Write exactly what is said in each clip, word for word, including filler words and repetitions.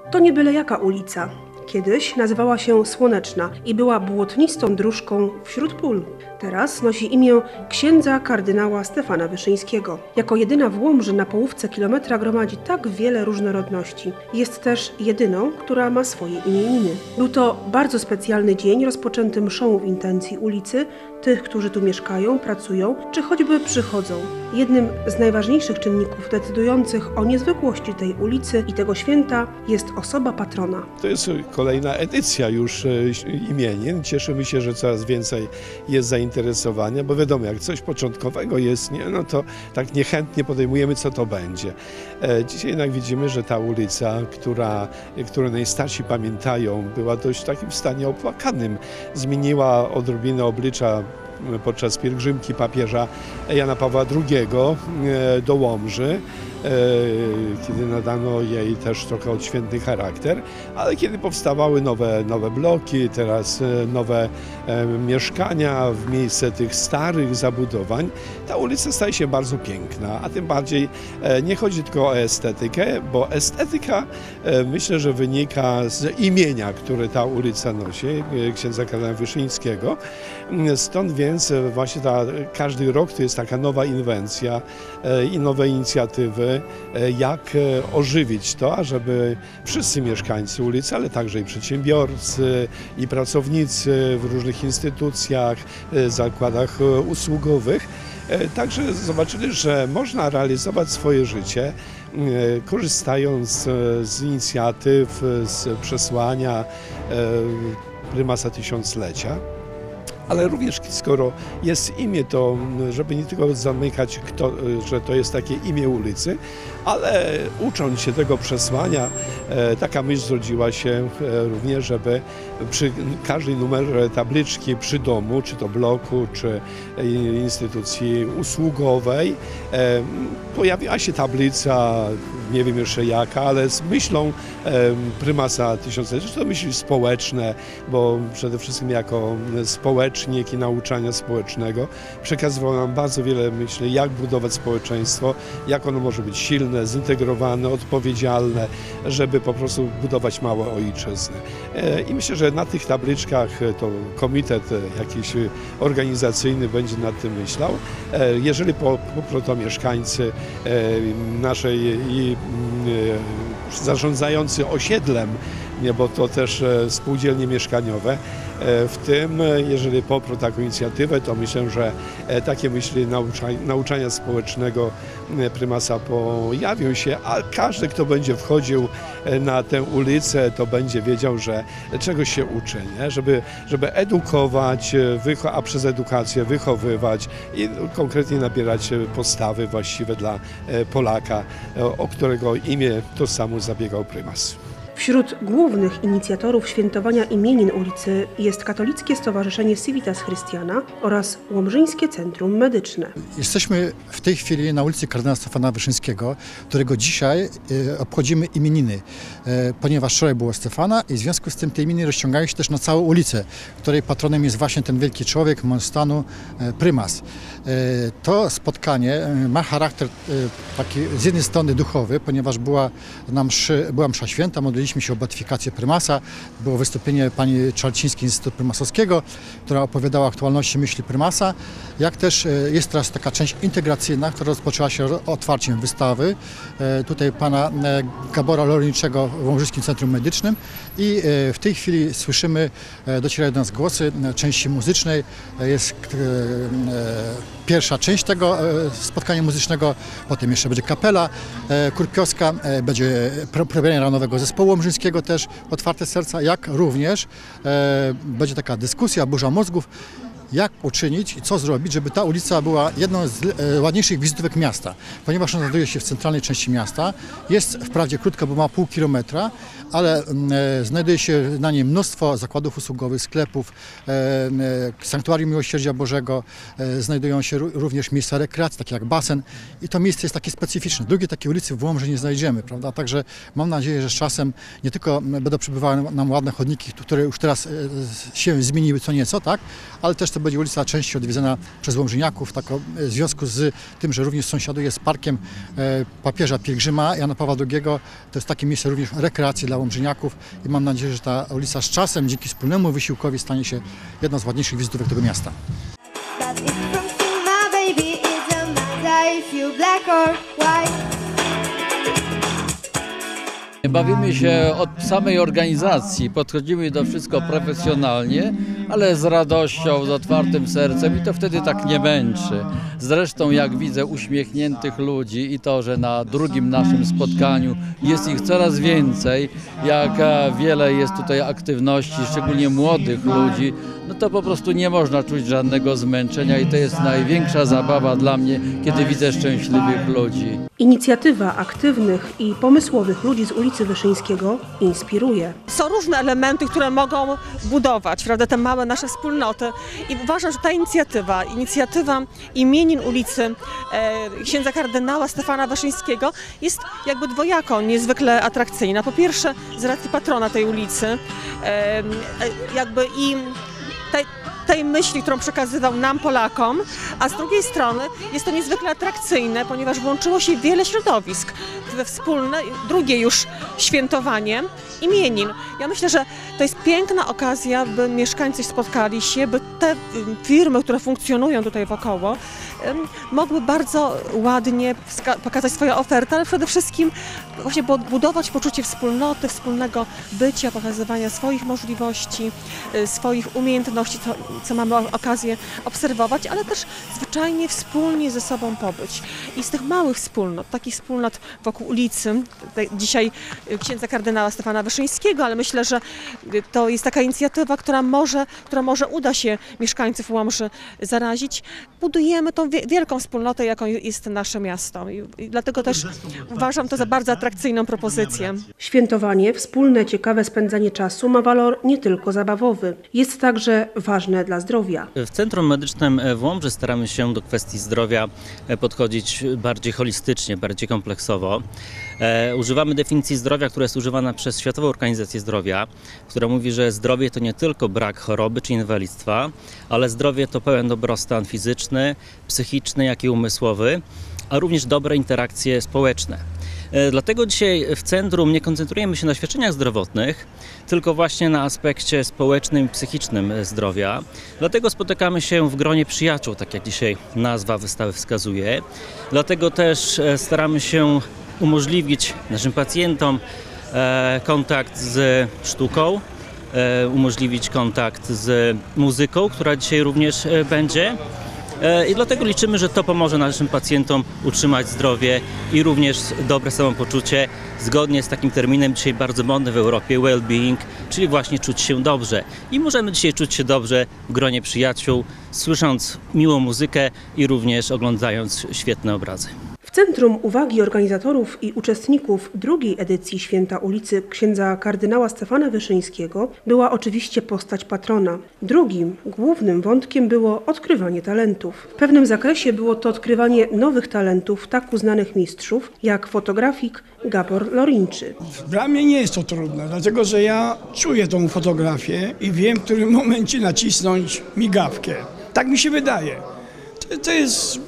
To nie byle jaka ulica. Kiedyś nazywała się Słoneczna i była błotnistą dróżką wśród pól. Teraz nosi imię księdza kardynała Stefana Wyszyńskiego. Jako jedyna w Łomży na połówce kilometra gromadzi tak wiele różnorodności. Jest też jedyną, która ma swoje imieniny. Był to bardzo specjalny dzień rozpoczęty mszą w intencji ulicy, tych, którzy tu mieszkają, pracują, czy choćby przychodzą. Jednym z najważniejszych czynników decydujących o niezwykłości tej ulicy i tego święta jest osoba patrona. To jest kolejna edycja już imienin. Cieszymy się, że coraz więcej jest zainteresowania, bo wiadomo, jak coś początkowego jest, nie, no to tak niechętnie podejmujemy, co to będzie. Dzisiaj jednak widzimy, że ta ulica, która, którą najstarsi pamiętają, była dość w takim stanie opłakanym. Zmieniła odrobinę oblicza podczas pielgrzymki papieża Jana Pawła drugiego do Łomży, kiedy nadano jej też trochę odświętny charakter, ale kiedy powstawały nowe, nowe bloki, teraz nowe mieszkania w miejsce tych starych zabudowań, ta ulica staje się bardzo piękna, a tym bardziej nie chodzi tylko o estetykę, bo estetyka myślę, że wynika z imienia, które ta ulica nosi, księdza kardynała Wyszyńskiego. Stąd więc właśnie ta, każdy rok to jest taka nowa inwencja i nowe inicjatywy, jak ożywić to, ażeby wszyscy mieszkańcy ulicy, ale także i przedsiębiorcy, i pracownicy w różnych instytucjach, zakładach usługowych, także zobaczyli, że można realizować swoje życie, korzystając z inicjatyw, z przesłania prymasa tysiąclecia. Ale również skoro jest imię, to żeby nie tylko zamykać, kto, że to jest takie imię ulicy, ale ucząc się tego przesłania, taka myśl zrodziła się również, żeby przy każdej numer tabliczki przy domu, czy to bloku, czy instytucji usługowej, pojawiła się tablica, nie wiem jeszcze jaka, ale z myślą prymasa tysiąclecia, to myśli społeczne, bo przede wszystkim jako społecznik i nauczania społecznego przekazywał nam bardzo wiele myśli, jak budować społeczeństwo, jak ono może być silne, zintegrowane, odpowiedzialne, żeby po prostu budować małe ojczyzny. I myślę, że na tych tabliczkach to komitet jakiś organizacyjny będzie nad tym myślał. Jeżeli poprą to mieszkańcy naszej i zarządzający osiedlem, nie, bo to też spółdzielnie mieszkaniowe. W tym, jeżeli poprą taką inicjatywę, to myślę, że takie myśli nauczania, nauczania społecznego prymasa pojawią się, a każdy, kto będzie wchodził na tę ulicę, to będzie wiedział, że czegoś się uczy, nie? Żeby, żeby edukować, a przez edukację wychowywać i konkretnie nabierać postawy właściwe dla Polaka, o którego imię to samo zabiegał prymas. Wśród głównych inicjatorów świętowania imienin ulicy jest Katolickie Stowarzyszenie Civitas Christiana oraz Łomżyńskie Centrum Medyczne. Jesteśmy w tej chwili na ulicy kardynała Stefana Wyszyńskiego, którego dzisiaj obchodzimy imieniny, ponieważ wczoraj było Stefana i w związku z tym te imieniny rozciągają się też na całą ulicę, której patronem jest właśnie ten wielki człowiek, mąż stanu, prymas. To spotkanie ma charakter taki z jednej strony duchowy, ponieważ była, na mszy, była msza święta, modliliśmy się o beatyfikację prymasa, było wystąpienie pani Czarcińskiej z Instytutu Prymasowskiego, która opowiadała o aktualności myśli prymasa, jak też jest teraz taka część integracyjna, która rozpoczęła się otwarciem wystawy, tutaj pana Gabora Lorniczego w Łomżyńskim Centrum Medycznym i w tej chwili słyszymy, docierają do nas głosy części muzycznej, jest pierwsza część tego spotkania muzycznego, potem jeszcze będzie kapela kurpiowska, będzie premiera nowego zespołu łomżyńskiego też, Otwarte Serca, jak również będzie taka dyskusja, burza mózgów, jak uczynić i co zrobić, żeby ta ulica była jedną z ładniejszych wizytówek miasta, ponieważ ona znajduje się w centralnej części miasta, jest wprawdzie krótka, bo ma pół kilometra, ale e, znajduje się na niej mnóstwo zakładów usługowych, sklepów, e, e, sanktuarium Miłosierdzia Bożego, e, znajdują się również miejsca rekreacji, takie jak basen i to miejsce jest takie specyficzne. Drugiej takiej ulicy w Łomży nie znajdziemy, prawda? Także mam nadzieję, że z czasem nie tylko będą przybywały nam ładne chodniki, które już teraz e, się zmieniły co nieco, tak? Ale też te to będzie ulica częściej odwiedzana przez Łomżyniaków, tak w związku z tym, że również sąsiaduje z parkiem papieża pielgrzyma Jana Pawła drugiego. To jest takie miejsce również rekreacji dla Łomżyniaków i mam nadzieję, że ta ulica z czasem, dzięki wspólnemu wysiłkowi, stanie się jedną z ładniejszych wizytówek tego miasta. Bawimy się od samej organizacji, podchodzimy do wszystko profesjonalnie, ale z radością, z otwartym sercem i to wtedy tak nie męczy. Zresztą jak widzę uśmiechniętych ludzi i to, że na drugim naszym spotkaniu jest ich coraz więcej, jak wiele jest tutaj aktywności, szczególnie młodych ludzi, no to po prostu nie można czuć żadnego zmęczenia i to jest największa zabawa dla mnie, kiedy widzę szczęśliwych ludzi. Inicjatywa aktywnych i pomysłowych ludzi z ulicy Wyszyńskiego inspiruje. Są różne elementy, które mogą budować, prawda, te małe nasze wspólnoty i uważam, że ta inicjatywa, inicjatywa imienin ulicy e, księdza kardynała Stefana Wyszyńskiego jest jakby dwojako niezwykle atrakcyjna. Po pierwsze z racji patrona tej ulicy, e, jakby i tej, tej myśli, którą przekazywał nam, Polakom, a z drugiej strony jest to niezwykle atrakcyjne, ponieważ włączyło się wiele środowisk we wspólne, drugie już świętowanie imienin. Ja myślę, że to jest piękna okazja, by mieszkańcy spotkali się, by te firmy, które funkcjonują tutaj wokoło, mogły bardzo ładnie pokazać swoje oferty, ale przede wszystkim właśnie budować poczucie wspólnoty, wspólnego bycia, pokazywania swoich możliwości, swoich umiejętności, co, co mamy okazję obserwować, ale też zwyczajnie wspólnie ze sobą pobyć. I z tych małych wspólnot, takich wspólnot wokół ulicy, dzisiaj księdza kardynała Stefana Wyszyńskiego, ale myślę, że to jest taka inicjatywa, która może, która może uda się mieszkańców Łomży zarazić. Budujemy tą wielką wspólnotę, jaką jest nasze miasto. I, i dlatego też uważam to za bardzo atrakcyjną propozycję. Świętowanie, wspólne, ciekawe spędzanie czasu ma walor nie tylko zabawowy. Jest także ważne dla zdrowia. W Centrum Medycznym w Łomży staramy się do kwestii zdrowia podchodzić bardziej holistycznie, bardziej kompleksowo. E, używamy definicji zdrowia, która jest używana przez Światową Organizację Zdrowia, która mówi, że zdrowie to nie tylko brak choroby czy inwalidztwa, ale zdrowie to pełen dobrostan fizyczny, psychiczny, jak i umysłowy, a również dobre interakcje społeczne. E, dlatego dzisiaj w centrum nie koncentrujemy się na świadczeniach zdrowotnych, tylko właśnie na aspekcie społecznym i psychicznym zdrowia. Dlatego spotykamy się w gronie przyjaciół, tak jak dzisiaj nazwa wystawy wskazuje. Dlatego też staramy się umożliwić naszym pacjentom e, kontakt z sztuką, e, umożliwić kontakt z muzyką, która dzisiaj również e, będzie. I dlatego liczymy, że to pomoże naszym pacjentom utrzymać zdrowie i również dobre samopoczucie, zgodnie z takim terminem dzisiaj bardzo modny w Europie, well-being, czyli właśnie czuć się dobrze. I możemy dzisiaj czuć się dobrze w gronie przyjaciół, słysząc miłą muzykę i również oglądając świetne obrazy. W centrum uwagi organizatorów i uczestników drugiej edycji Święta ulicy księdza kardynała Stefana Wyszyńskiego była oczywiście postać patrona. Drugim, głównym wątkiem było odkrywanie talentów. W pewnym zakresie było to odkrywanie nowych talentów tak uznanych mistrzów jak fotografik Gabor Lorinczy. Dla mnie nie jest to trudne, dlatego że ja czuję tą fotografię i wiem, w którym momencie nacisnąć migawkę. Tak mi się wydaje. To, to jest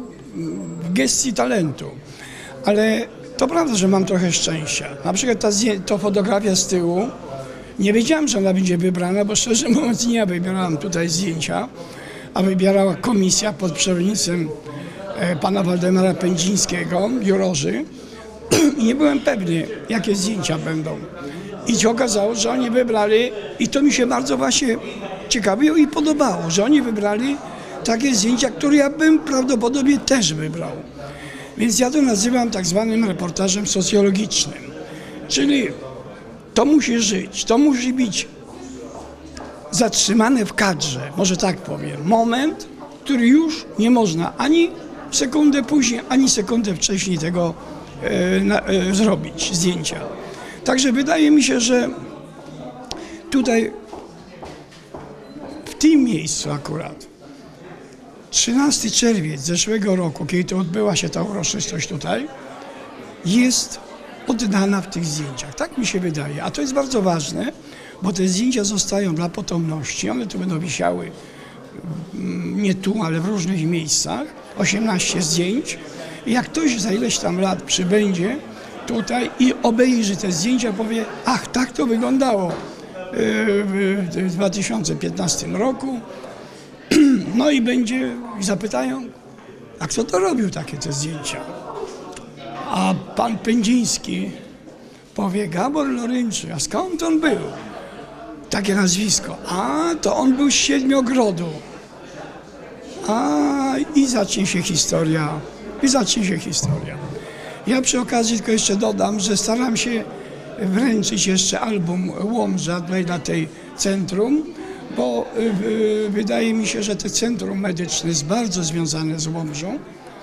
w gestii talentu, ale to prawda, że mam trochę szczęścia. Na przykład ta, ta fotografia z tyłu, nie wiedziałam, że ona będzie wybrana, bo szczerze mówiąc nie ja wybierałam tutaj zdjęcia, a wybierała komisja pod przewodnictwem e, pana Waldemara Pędzińskiego, jurorzy i nie byłem pewny, jakie zdjęcia będą. I się okazało, że oni wybrali, i to mi się bardzo właśnie ciekawiło i podobało, że oni wybrali takie zdjęcia, które ja bym prawdopodobnie też wybrał. Więc ja to nazywam tak zwanym reportażem socjologicznym. Czyli to musi żyć, to musi być zatrzymane w kadrze, może tak powiem, moment, który już nie można ani sekundę później, ani sekundę wcześniej tego e, na, e, zrobić, zdjęcia. Także wydaje mi się, że tutaj, w tym miejscu akurat, trzynastego czerwca zeszłego roku, kiedy to odbyła się ta uroczystość tutaj, jest oddana w tych zdjęciach. Tak mi się wydaje. A to jest bardzo ważne, bo te zdjęcia zostają dla potomności. One tu będą wisiały nie tu, ale w różnych miejscach, osiemnaście zdjęć. I jak ktoś za ileś tam lat przybędzie tutaj i obejrzy te zdjęcia, powie, ach, tak to wyglądało w dwa tysiące piętnastym roku. No i będzie, i zapytają, a kto to robił takie te zdjęcia? A pan Pędziński powie, Gabor Lorynczy, a skąd on był? Takie nazwisko. A, to on był z Siedmiogrodu. A, i zacznie się historia, i zacznie się historia. Ja przy okazji tylko jeszcze dodam, że staram się wręczyć jeszcze album Łomża dla, dla tej centrum, bo y, wydaje mi się, że to centrum medyczne jest bardzo związane z Łomżą.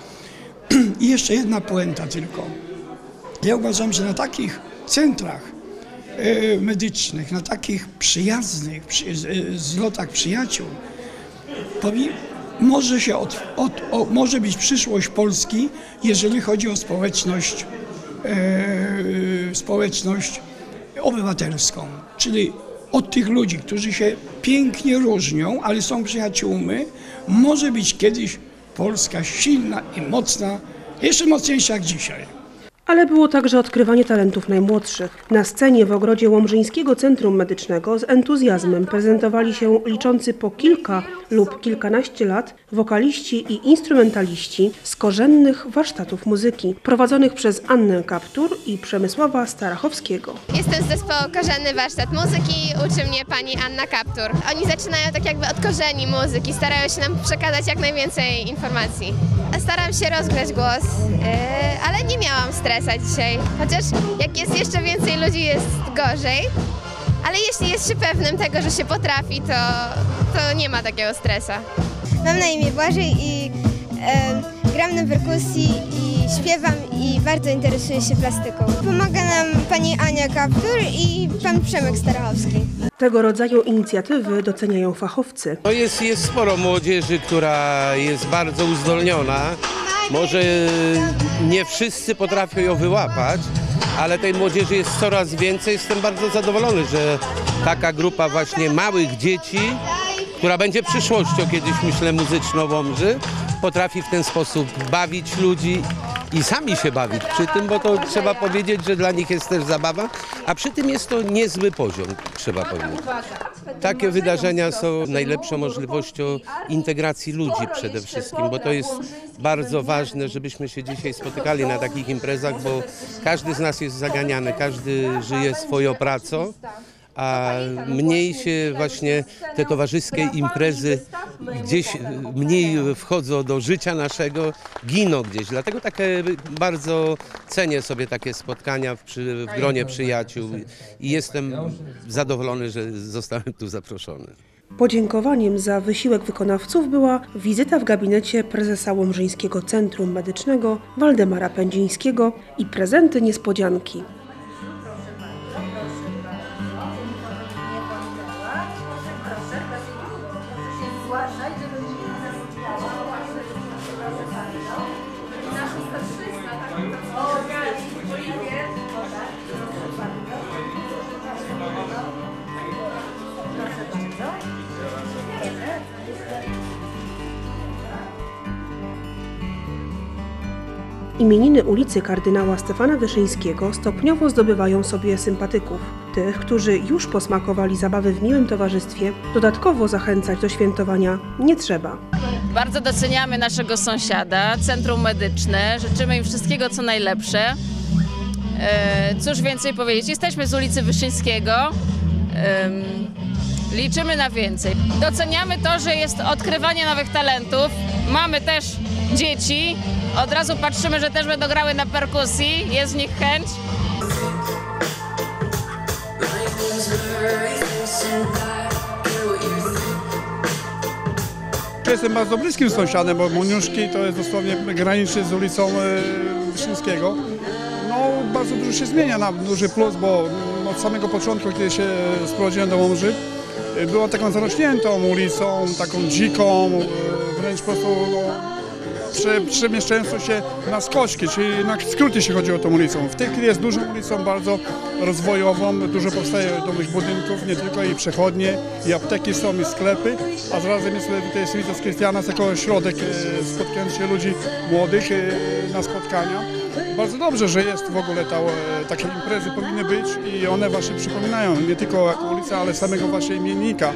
I jeszcze jedna puenta tylko. Ja uważam, że na takich centrach y, medycznych, na takich przyjaznych przy, y, zlotach przyjaciół powi, może, się od, od, o, może być przyszłość Polski, jeżeli chodzi o społeczność, y, społeczność obywatelską, czyli od tych ludzi, którzy się pięknie różnią, ale są przyjaciółmi, może być kiedyś Polska silna i mocna, jeszcze mocniejsza jak dzisiaj. Ale było także odkrywanie talentów najmłodszych. Na scenie w ogrodzie Łomżyńskiego Centrum Medycznego z entuzjazmem prezentowali się liczący po kilka lub kilkanaście lat wokaliści i instrumentaliści z korzennych warsztatów muzyki, prowadzonych przez Annę Kaptur i Przemysława Starachowskiego. Jestem z zespołu Korzenny Warsztat Muzyki, uczy mnie pani Anna Kaptur. Oni zaczynają tak jakby od korzeni muzyki, starają się nam przekazać jak najwięcej informacji. Staram się rozgrzać głos, yy, ale nie miałam stresu dzisiaj, chociaż jak jest jeszcze więcej ludzi, jest gorzej, ale jeśli jest się pewnym tego, że się potrafi, to, to nie ma takiego stresa. Mam na imię Błażej i e, gram na perkusji i śpiewam i bardzo interesuję się plastyką. Pomaga nam pani Ania Kaptur i pan Przemek Starachowski. Tego rodzaju inicjatywy doceniają fachowcy. To jest, jest sporo młodzieży, która jest bardzo uzdolniona. Może nie wszyscy potrafią ją wyłapać, ale tej młodzieży jest coraz więcej. Jestem bardzo zadowolony, że taka grupa właśnie małych dzieci, która będzie przyszłością kiedyś, myślę, muzyczną Łomży, potrafi w ten sposób bawić ludzi i sami się bawić przy tym, bo to trzeba powiedzieć, że dla nich jest też zabawa, a przy tym jest to niezły poziom, trzeba powiedzieć. Takie wydarzenia są najlepszą możliwością integracji ludzi przede wszystkim, bo to jest bardzo ważne, żebyśmy się dzisiaj spotykali na takich imprezach, bo każdy z nas jest zaganiany, każdy żyje swoją pracą, a mniej się właśnie te towarzyskie imprezy gdzieś mniej wchodzą do życia naszego, giną gdzieś. Dlatego takie bardzo cenię sobie takie spotkania w, przy, w gronie przyjaciół i jestem zadowolony, że zostałem tu zaproszony. Podziękowaniem za wysiłek wykonawców była wizyta w gabinecie prezesa Łomżyńskiego Centrum Medycznego Waldemara Pędzińskiego i prezenty niespodzianki. Imieniny ulicy kardynała Stefana Wyszyńskiego stopniowo zdobywają sobie sympatyków. Tych, którzy już posmakowali zabawy w miłym towarzystwie, dodatkowo zachęcać do świętowania nie trzeba. Bardzo doceniamy naszego sąsiada, Centrum Medyczne, życzymy im wszystkiego co najlepsze. Cóż więcej powiedzieć, jesteśmy z ulicy Wyszyńskiego, liczymy na więcej. Doceniamy to, że jest odkrywanie nowych talentów, mamy też dzieci, od razu patrzymy, że też będą grały na perkusji, jest w nich chęć. Jestem bardzo bliskim sąsiadem, bo Muniuszki to jest dosłownie graniczy z ulicą Wyszyńskiego. No, bardzo dużo się zmienia na duży plus, bo od samego początku, kiedy się sprowadziłem do Łomży, była taką zarośniętą ulicą, taką dziką, wręcz po prostu no, prze, przemieszczającą się na skoczki, czyli na skróty, jeśli chodzi o tą ulicą. W tej chwili jest dużą ulicą, bardzo rozwojową, dużo powstaje nowych budynków, nie tylko i przechodnie, i apteki są, i sklepy, a zarazem jest tutaj Civitas Christianas jako ośrodek spotkania się ludzi młodych na spotkania. Bardzo dobrze, że jest w ogóle ta, takie imprezy powinny być i one właśnie przypominają nie tylko jako ulica, ale samego właśnie imiennika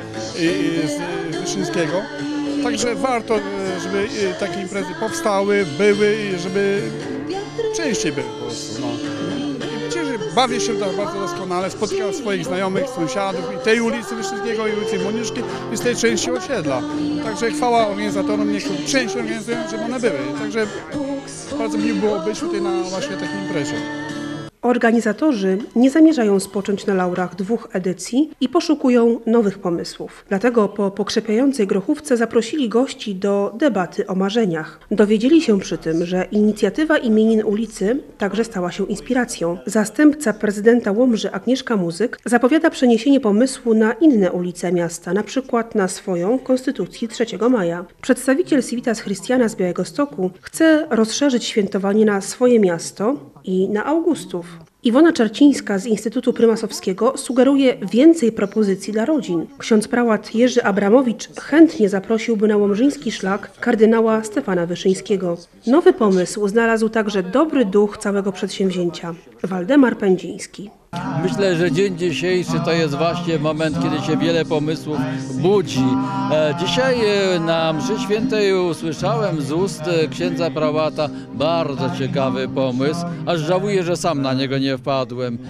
z Wyszyńskiego. Także warto, żeby takie imprezy powstały, były i żeby częściej były po prostu. No. Bawię się bardzo doskonale, spotykam swoich znajomych, sąsiadów i tej ulicy Wyszyńskiego, i ulicy Moniuszki, i z tej części osiedla. Także chwała organizatorom, niech częściej organizują, żeby one były. Także bardzo miło było być tutaj na właśnie takiej imprezie. Organizatorzy nie zamierzają spocząć na laurach dwóch edycji i poszukują nowych pomysłów. Dlatego po pokrzepiającej grochówce zaprosili gości do debaty o marzeniach. Dowiedzieli się przy tym, że inicjatywa imienin ulicy także stała się inspiracją. Zastępca prezydenta Łomży Agnieszka Muzyk zapowiada przeniesienie pomysłu na inne ulice miasta, na przykład na swoją Konstytucji trzeciego maja. Przedstawiciel Civitas Christianas z Białegostoku chce rozszerzyć świętowanie na swoje miasto i na Augustów. Iwona Czarcińska z Instytutu Prymasowskiego sugeruje więcej propozycji dla rodzin. Ksiądz prałat Jerzy Abramowicz chętnie zaprosiłby na łomżyński szlak kardynała Stefana Wyszyńskiego. Nowy pomysł znalazł także dobry duch całego przedsięwzięcia. Waldemar Pędziński. Myślę, że dzień dzisiejszy to jest właśnie moment, kiedy się wiele pomysłów budzi. Dzisiaj na mszy świętej usłyszałem z ust księdza prałata bardzo ciekawy pomysł, aż żałuję, że sam na niego nie wpadłem.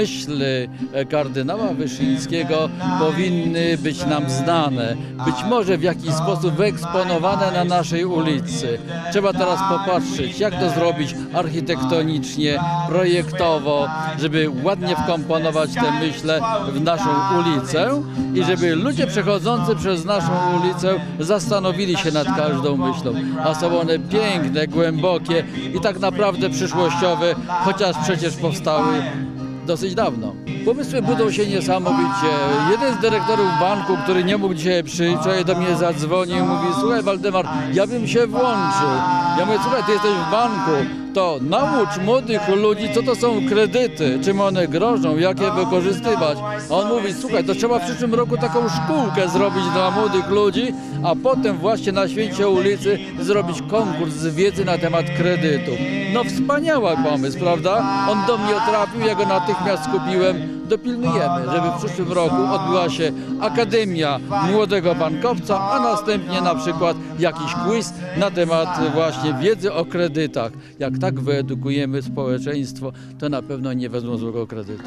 Myśli kardynała Wyszyńskiego powinny być nam znane, być może w jakiś sposób wyeksponowane na naszej ulicy. Trzeba teraz popatrzeć, jak to zrobić architektonicznie, projektowo, żeby ładnie wkomponować te myśle w naszą ulicę i żeby ludzie przechodzący przez naszą ulicę zastanowili się nad każdą myślą. A są one piękne, głębokie i tak naprawdę przyszłościowe, chociaż przecież powstały dosyć dawno. Pomysły budzą się niesamowicie. Jeden z dyrektorów banku, który nie mógł dzisiaj przyjść, wczoraj do mnie zadzwonił i mówi: słuchaj Waldemar, ja bym się włączył. Ja mówię: słuchaj, ty jesteś w banku, to naucz młodych ludzi, co to są kredyty, czym one grożą, jak je wykorzystywać. A on mówi: słuchaj, to trzeba w przyszłym roku taką szkółkę zrobić dla młodych ludzi, a potem właśnie na święcie ulicy zrobić konkurs z wiedzy na temat kredytów. No wspaniały pomysł, prawda? On do mnie trafił, ja go natychmiast skupiłem. Dopilnujemy, żeby w przyszłym roku odbyła się Akademia Młodego Bankowca, a następnie na przykład jakiś quiz na temat właśnie wiedzy o kredytach. Jak tak wyedukujemy społeczeństwo, to na pewno nie wezmą złego kredytu.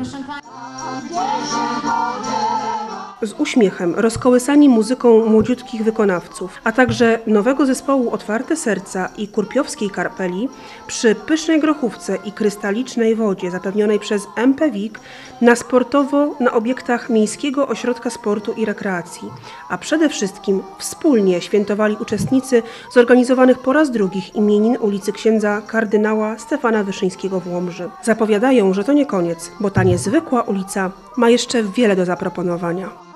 Z uśmiechem rozkołysani muzyką młodziutkich wykonawców, a także nowego zespołu Otwarte Serca i Kurpiowskiej Karpeli przy pysznej grochówce i krystalicznej wodzie zapewnionej przez M P WiK na sportowo na obiektach Miejskiego Ośrodka Sportu i Rekreacji, a przede wszystkim wspólnie świętowali uczestnicy zorganizowanych po raz drugich imienin ulicy księdza kardynała Stefana Wyszyńskiego w Łomży. Zapowiadają, że to nie koniec, bo ta niezwykła ulica ma jeszcze wiele do zaproponowania.